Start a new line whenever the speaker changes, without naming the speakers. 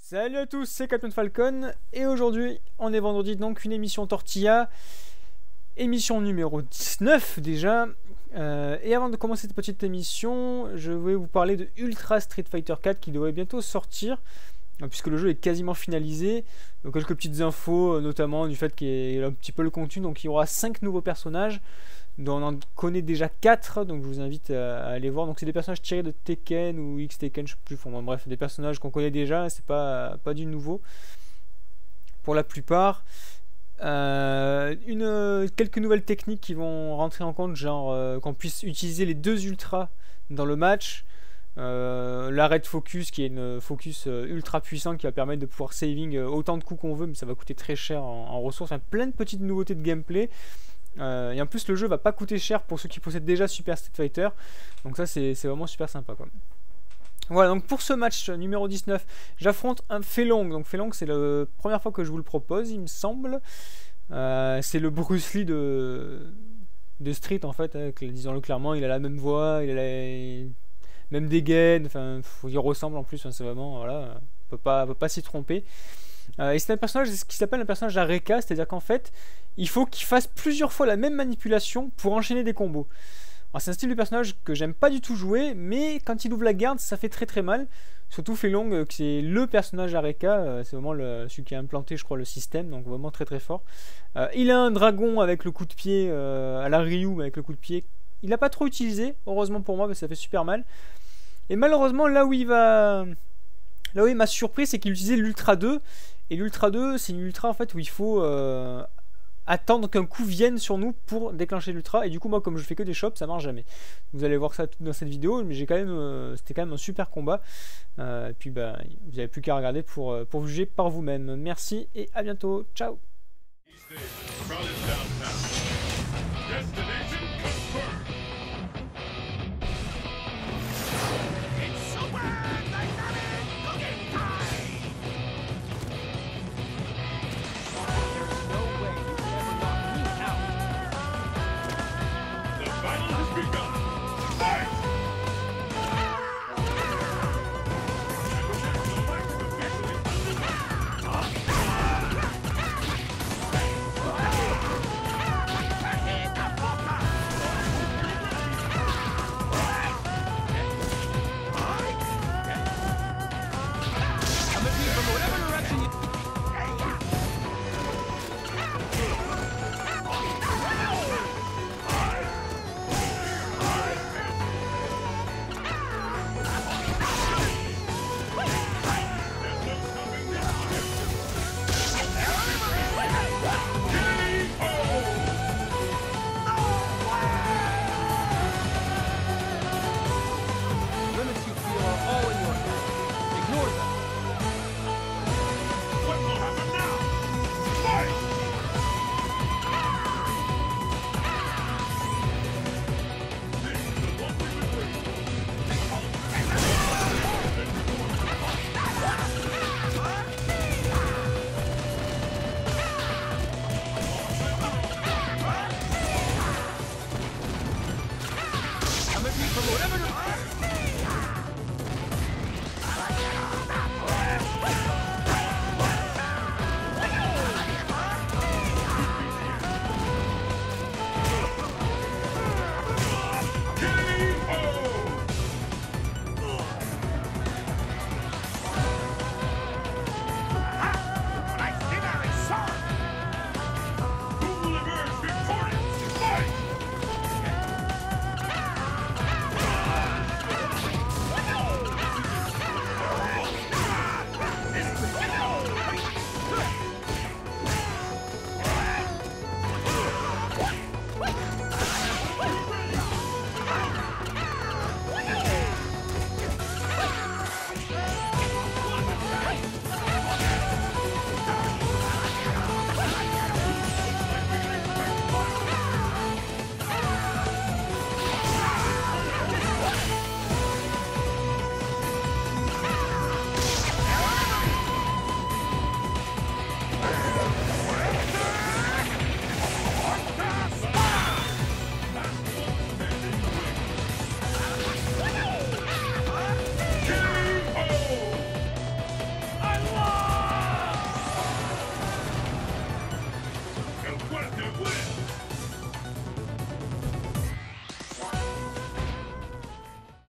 Salut à tous, c'est Captain Falcon et aujourd'hui on est vendredi, donc une émission Tortilla, émission numéro 19 déjà. Et avant de commencer cette petite émission, je vais vous parler de Ultra Street Fighter 4 qui devrait bientôt sortir, puisque le jeu est quasiment finalisé. Donc quelques petites infos, notamment du fait qu'il y a un petit peu le contenu. Donc il y aura 5 nouveaux personnages, dont on en connaît déjà 4, donc je vous invite à aller voir. Donc c'est des personnages tirés de Tekken ou X Tekken, je sais plus, enfin, bref, des personnages qu'on connaît déjà, c'est pas du nouveau pour la plupart. Quelques nouvelles techniques qui vont rentrer en compte, genre qu'on puisse utiliser les deux ultras dans le match. L'arrêt de focus qui est une focus ultra puissante qui va permettre de pouvoir saving autant de coups qu'on veut, mais ça va coûter très cher en ressources. Enfin, plein de petites nouveautés de gameplay. Et en plus le jeu va pas coûter cher pour ceux qui possèdent déjà Super Street Fighter, donc ça c'est vraiment super sympa quoi. Voilà, donc pour ce match numéro 19, j'affronte un Felong. Donc Felong, c'est la première fois que je vous le propose, il me semble. C'est le Bruce Lee de Street en fait, hein, disons-le clairement. Il a la même voix, il a la même dégaine, enfin il ressemble en plus, hein, c'est vraiment, voilà, on peut pas s'y tromper. Et c'est un personnage, ce qui s'appelle un personnage Areka, c'est-à-dire qu'en fait il faut qu'il fasse plusieurs fois la même manipulation pour enchaîner des combos. C'est un style de personnage que j'aime pas du tout jouer, mais quand il ouvre la garde, ça fait très très mal. Surtout Felong, qui c'est le personnage Areka, c'est vraiment celui qui a implanté, je crois, le système, donc vraiment très très fort. Il a un dragon avec le coup de pied, à la Ryu, avec le coup de pied. Il n'a pas trop utilisé, heureusement pour moi, parce que ça fait super mal. Et malheureusement, là où il m'a surpris, c'est qu'il utilisait l'Ultra 2. Et l'Ultra 2, c'est une Ultra en fait où il faut attendre qu'un coup vienne sur nous pour déclencher l'ultra, et du coup moi comme je fais que des shops ça marche jamais. Vous allez voir ça tout dans cette vidéo, mais c'était quand même un super combat. Et puis bah vous n'avez plus qu'à regarder pour juger par vous-même. Merci et à bientôt, ciao.